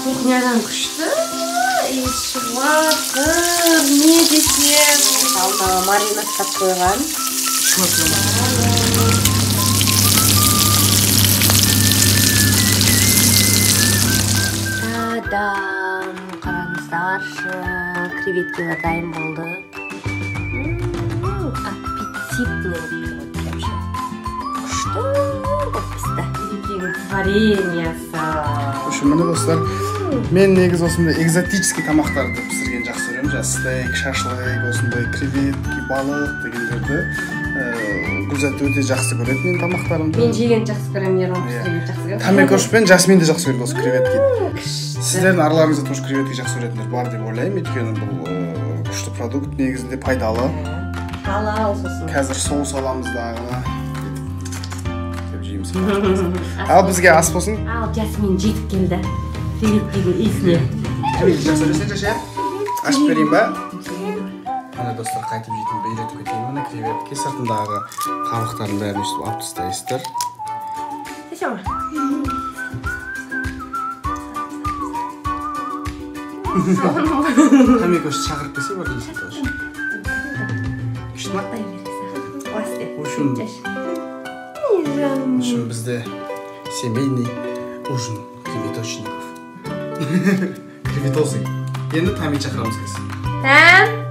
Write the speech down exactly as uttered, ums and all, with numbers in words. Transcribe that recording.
Кухнядан күшті. Шуатыр, не десем. Алдына маринадтап қойған. Шуатыр. Тадам, қараңыздаршы, креветкелер дайын болды. Аппетитный вообще. Күшті болып пісті. Вареньясы. Ушу міне достар, мен негіз осындай экзотический тамақтарды пісірген жақсы көремін. Жаңа стейк, шашлык, осындай креветки, балық дегендерді Гүлзат өте жақсы көреді мен тамақтарымды. Мен жеген жақсы көремін, Ерон пісірген жақсы көремін. Тамекош пен Жасмин де жақсы көреді осы креветки. Сіздердің араларыңызда тоже креветки жақсы көретіндер бар деп ойлаймын, өйткені бұл күшті продукт, негізінде пайдалы. Халал сосын. Қазір соус аламыз дағы. Деп жейміз. Ал бізге ас болсын. Ал Жасмин жетіп келді. Креветкенің иісіне. Креветки жақсы көресің Жаша? Ашып берейін ба? Міне достар, қайтып жейтін бейлетіп кетейін. Міне креветки сыртындағы қабықтарын бәрін өстіп алып тастайсыздар. Сешама. Тамекошты шақырып келсе бар дейсің тоже. Күшті ма? Ушын Ушын бізде семейный ужин креветочников. Креветосы. Енді Тами шақырамыз келсін. Тәм!